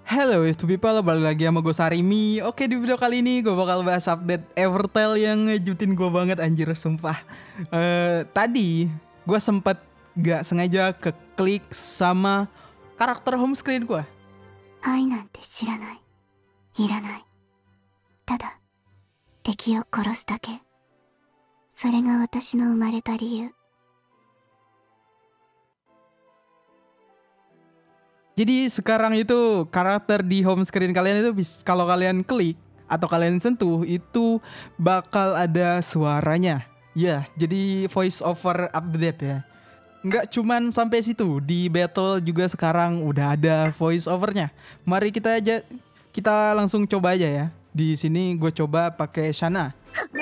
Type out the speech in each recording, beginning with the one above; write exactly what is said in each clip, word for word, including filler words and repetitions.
Halo to people, balik lagi sama gue Sarimi. Oke, di video kali ini gue bakal bahas update Evertel yang ngejutin gue banget anjir, sumpah. uh, Tadi gue sempet gak sengaja keklik sama karakter home screen gue. 愛なんて知らない。いらない。ただ、敵を殺すだけ。それが私の生まれた理由。 Jadi sekarang itu karakter di home screen kalian itu bis, kalau kalian klik atau kalian sentuh itu bakal ada suaranya. Ya, jadi voice over update ya. Nggak cuman sampai situ, di battle juga sekarang udah ada voice overnya. Mari kita aja kita langsung coba aja ya. Di sini gue coba pakai Shana.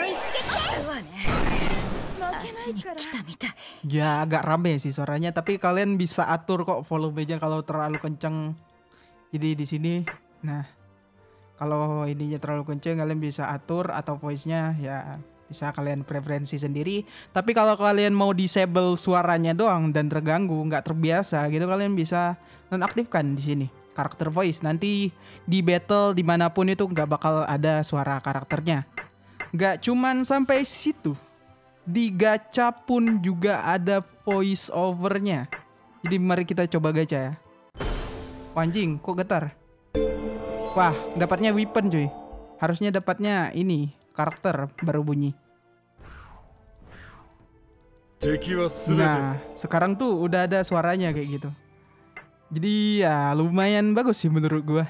Ya agak rame sih suaranya, tapi kalian bisa atur kok volumenya kalau terlalu kenceng. Jadi di sini, nah kalau ininya terlalu kenceng kalian bisa atur, atau voice-nya ya bisa kalian preferensi sendiri. Tapi kalau kalian mau disable suaranya doang dan terganggu, nggak terbiasa gitu, kalian bisa nonaktifkan di sini karakter voice. Nanti di battle dimanapun itu nggak bakal ada suara karakternya. Nggak cuman sampai situ. Di gacha pun juga ada voice overnya. Jadi mari kita coba gacha ya. Wah, anjing, kok getar? Wah, dapatnya weapon cuy. Harusnya dapatnya ini, karakter baru bunyi. Nah, sekarang tuh udah ada suaranya kayak gitu. Jadi ya lumayan bagus sih menurut gua.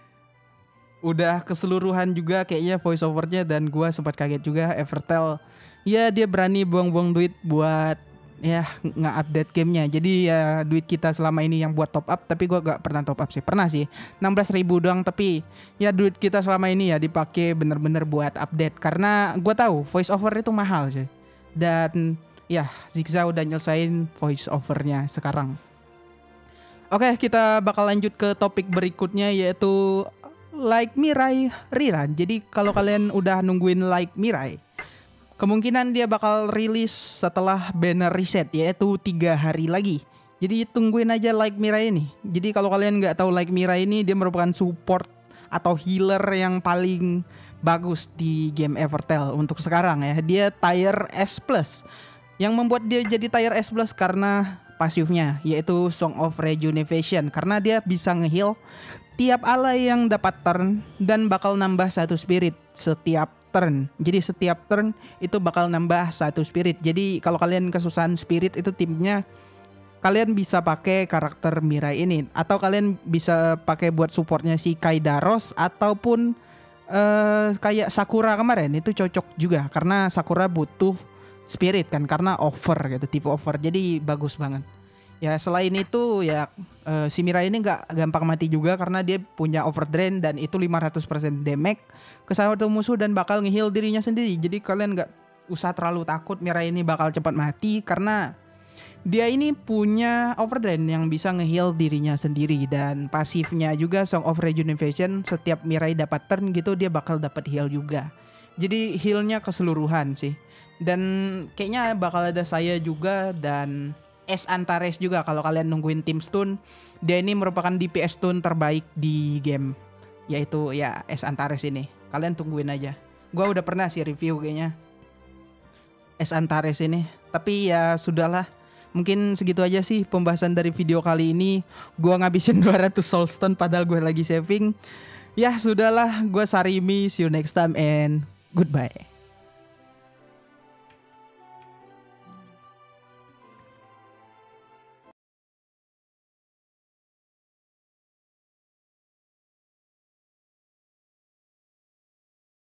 Udah keseluruhan juga kayaknya voice overnya, dan gua sempat kaget juga Evertel. Ya dia berani buang-buang duit buat ya nge-update gamenya. Jadi ya duit kita selama ini yang buat top up, tapi gua gak pernah top up sih. Pernah sih enam belas ribu doang, tapi ya duit kita selama ini ya dipakai bener-bener buat update. Karena gua tahu voice over itu mahal sih. Dan ya Zigza udah nyelesain voice overnya sekarang. Oke, kita bakal lanjut ke topik berikutnya, yaitu Like Mirai Rerun. Jadi kalau kalian udah nungguin Like Mirai, kemungkinan dia bakal rilis setelah banner reset, yaitu tiga hari lagi. Jadi tungguin aja Like Mirai ini. Jadi kalau kalian nggak tahu Like Mirai ini, dia merupakan support atau healer yang paling bagus di game Evertel untuk sekarang ya. Dia tier S plus. Yang membuat dia jadi tier S plus karena pasifnya, yaitu Song of Rejuvenation. Karena dia bisa ngeheal tiap ally yang dapat turn dan bakal nambah satu spirit setiap turn. Jadi setiap turn itu bakal nambah satu spirit. Jadi kalau kalian kesusahan spirit itu timnya, kalian bisa pakai karakter Mirai ini, atau kalian bisa pakai buat supportnya si Kaidaros, ataupun uh, kayak Sakura kemarin itu cocok juga karena Sakura butuh spirit kan, karena over gitu, tipe over. Jadi bagus banget. Ya selain itu ya uh, si Mirai ini nggak gampang mati juga karena dia punya overdrain, dan itu lima ratus persen damage ke satu musuh dan bakal nge-heal dirinya sendiri. Jadi kalian nggak usah terlalu takut Mirai ini bakal cepat mati, karena dia ini punya overdrain yang bisa nge-heal dirinya sendiri. Dan pasifnya juga Song of Rejuvenation, setiap Mirai dapat turn gitu dia bakal dapat heal juga. Jadi healnya keseluruhan sih. Dan kayaknya bakal ada saya juga dan S Antares juga kalau kalian nungguin Team Stun. Dia ini merupakan D P S stun terbaik di game, yaitu ya S Antares ini. Kalian tungguin aja. Gua udah pernah sih review kayaknya S Antares ini. Tapi ya sudahlah. Mungkin segitu aja sih pembahasan dari video kali ini. Gua ngabisin dua ratus soulstone padahal gue lagi saving. Ya sudahlah, gue Sarimi. See you next time and goodbye.